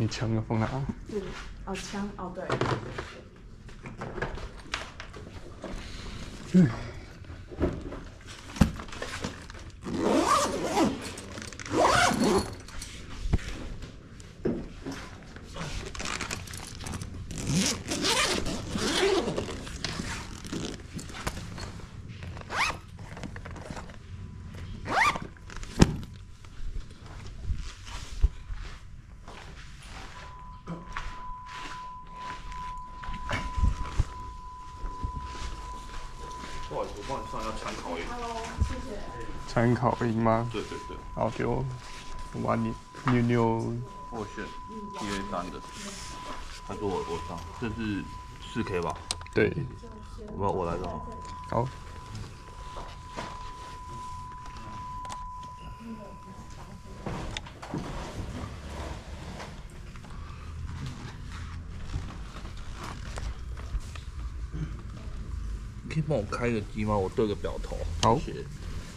你枪要放哪？ 是哦，枪哦，对。 嗯。 不好意思，我帮你上一下参考音。 Hello，谢谢。 参考音吗？ 对对对。 好，给我把你扭。 我选 PA3的，还是我上？这是4K 吧？ 对。 我来上。 好。 可以帮我开个机吗？我对个表头。 好。 谢谢。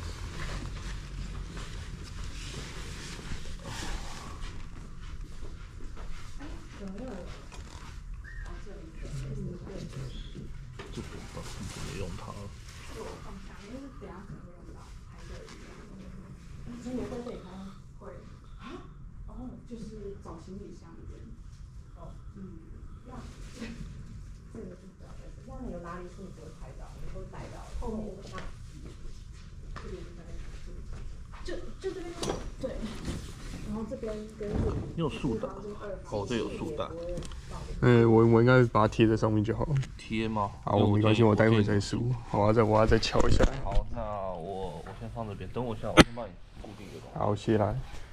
这个我怎么用它了？ 就我放下，因为等下可能会用到，还是今年在这里开会啊？哦，就是找行李箱那边。哦，那这个就不要在这。那你有哪里是你不会拍到？你会带到后面那这边应该就这边对。然后这边跟你有束带？哦，这有束带。 我应该把它贴在上面就好。 贴吗？ 好，没关系，我待会再梳。我要再敲一下。 好，那我先放这边，等我一下，我先帮你固定一个。 好，谢来。